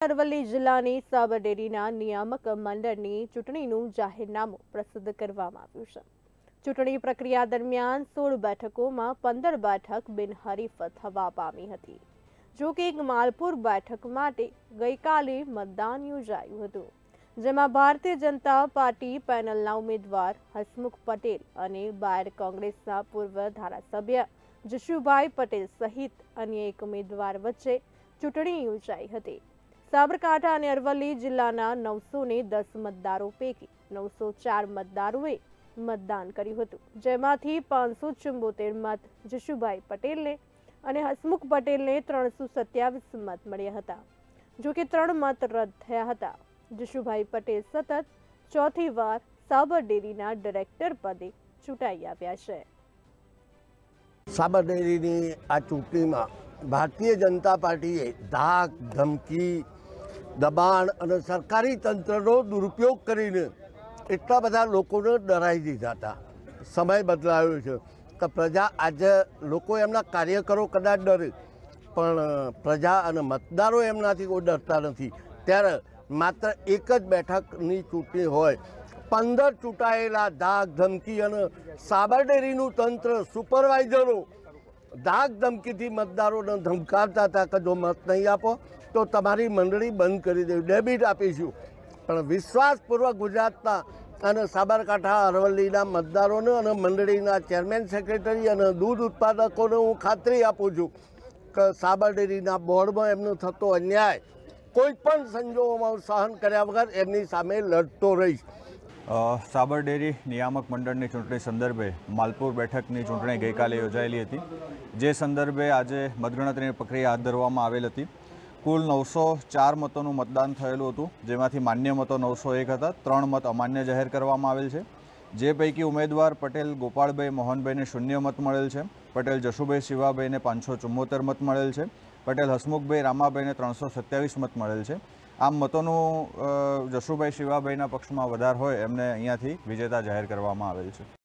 અરવલ્લી જિલ્લાની સાબર ડેરીના નિયામક મંડળની ચૂંટણીનું જાહેરનામું પ્રસિદ્ધ કરવામાં આવ્યું છે। ચૂંટણી પ્રક્રિયા દરમિયાન 16 બેઠકોમાં 15 બેઠક બિનહરીફ થવા પામી હતી। જો કે એક માલપુર બેઠક માટે ગઈકાલે મતદાન યોજાયું હતું, જેમાં ભારતીય જનતા પાર્ટી પેનલના ઉમેદવાર હસમુખ પટેલ અને બાયડ કોંગ્રેસના પૂર્વ ધારાસભ્ય જશુભાઈ પટેલ સહિત અન્ય એક ઉમેદવાર વચ્ચે ચૂંટણી યોજાઈ હતી। સાબરકાંઠા અને અરવલ્લી જિલ્લાના 910 મતદારો પૈકી 904 મતદારોએ મતદાન કર્યું હતું, જેમાંથી 574 મત જશુભાઈ પટેલને અને હસમુખ પટેલને 327 મત મળ્યા હતા। જો કે 3 મત રદ થયા હતા। જશુભાઈ પટેલ સતત ચોથી વાર સાબર ડેરીના ડિરેક્ટર પદે ચૂંટાઈ આવ્યા છે। સાબર ડેરીની આ ચૂંટણીમાં ભારતીય જનતા પાર્ટીએ ધાક ધમકી દબાણ અને સરકારી તંત્રનો દુરુપયોગ કરીને એટલા બધા લોકોને ડરાવી દીધા હતા। સમય બદલાયો છે કે પ્રજા આજે લોકો એમના કાર્યકરો કદાચ ડરે, પણ પ્રજા અને મતદારો એમનાથી કોઈ ડરતા નથી। ત્યારે માત્ર એક જ બેઠકની ચૂંટણી હોય, 15 ચૂંટાયેલા ધાક ધમકી અને સાબર ડેરીનું તંત્ર સુપરવાઇઝરો ધાક ધમકીથી મતદારોને ધમકાવતા હતા કે જો મત નહીં આપો તો તમારી મંડળી બંધ કરી દેવી, ડેબિટ આપીશું। પણ વિશ્વાસપૂર્વક ગુજરાતના અને સાબરકાંઠા અરવલ્લીના મતદારોને અને મંડળીના ચેરમેન સેક્રેટરી અને દૂધ ઉત્પાદકોને હું ખાતરી આપું છું કે સાબર ડેરીના બોર્ડમાં એમનો થતો અન્યાય કોઈ પણ સંજોગોમાં સહન કર્યા વગર એમની સામે લડતો રહીશ। સાબર ડેરી નિયામક મંડળની ચૂંટણી સંદર્ભે માલપુર બેઠકની ચૂંટણી ગઈકાલે યોજાયેલી હતી, જે સંદર્ભે આજે મતગણતરીની પ્રક્રિયા હાથ ધરવામાં આવેલ હતી। કુલ 904 મતોનું મતદાન થયેલું હતું, જેમાંથી માન્ય મતો 901 હતા, 3 મત અમાન્ય જાહેર કરવામાં આવેલ છે। જે પૈકી ઉમેદવાર પટેલ ગોપાળભાઈ મોહનભાઈને 0 મત મળેલ છે, પટેલ જશુભાઈ શિવાભાઈને 574 મત મળેલ છે, પટેલ હસમુખભાઈ રામાભાઈને 327 મત મળેલ છે। આમ મતોનું જશુભાઈ શિવાભાઈના પક્ષમાં વધારે હોય એમને અહીંયાથી વિજેતા જાહેર કરવામાં આવેલ છે।